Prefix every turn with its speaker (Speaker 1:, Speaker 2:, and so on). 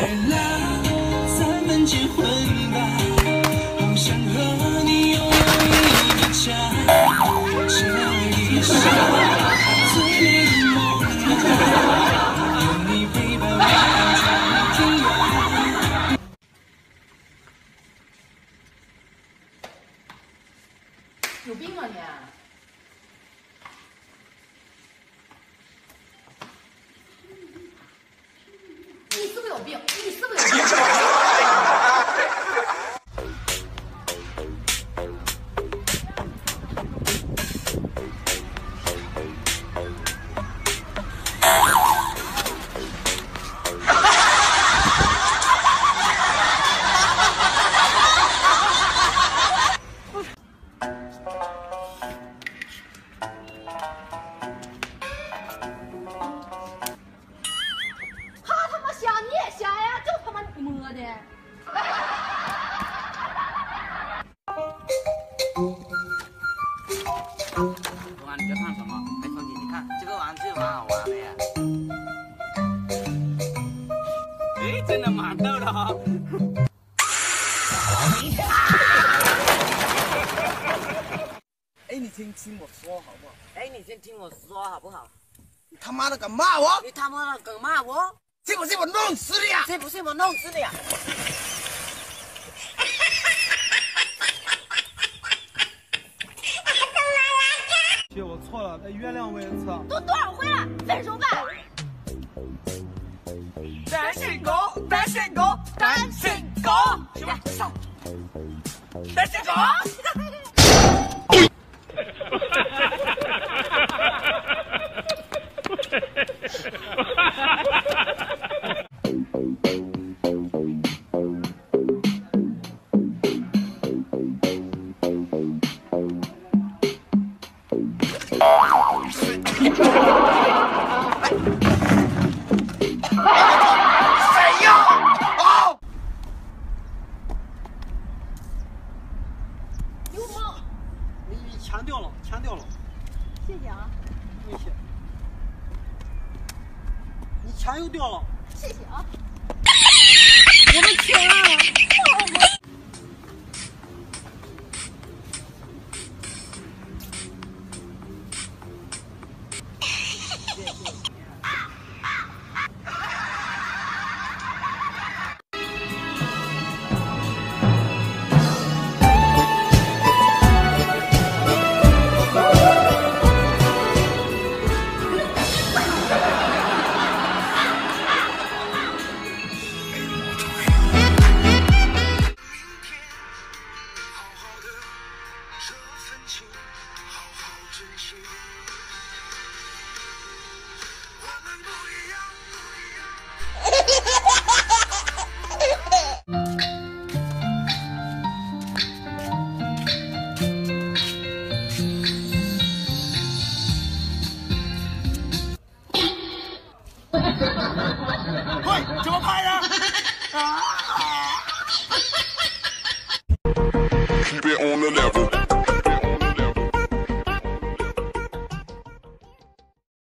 Speaker 1: 了，咱们结婚吧，好想和你拥有一个家，这一生最美的梦，有你陪伴我到天涯。
Speaker 2: 有病啊你！你是不是有病？你是不是有病？
Speaker 3: 哇，你在看什么？哎，风姐，你看这个玩具蛮好玩的呀。哎，真的蛮逗的哈、哦。
Speaker 4: 哎，你先听我说好不好？
Speaker 3: 哎，你先听我说好不好？
Speaker 4: 你他妈的敢骂我？
Speaker 3: 你他妈的敢骂我？
Speaker 4: 信不信我弄死你啊？
Speaker 3: 信不信我弄死你啊？
Speaker 4: 姐，我错了，再原谅我一次。
Speaker 2: 都多少回了，分手吧！
Speaker 3: 单身狗，单身狗，单身狗，行吧，上，单身狗。
Speaker 4: 谁呀？哦！
Speaker 2: 流氓！
Speaker 4: 你钱掉了，钱掉了。
Speaker 2: 谢谢啊。
Speaker 4: 没事。你钱又掉了。
Speaker 2: 谢谢啊。
Speaker 4: 我的钱啊！喂，怎么拍的？啊！